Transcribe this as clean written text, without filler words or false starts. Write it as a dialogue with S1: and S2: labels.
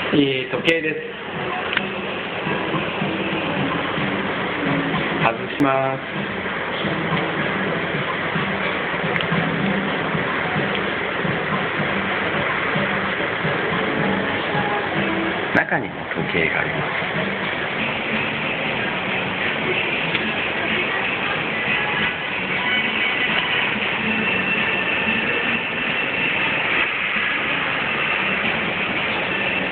S1: いい時計です。外します。中にも時計があります。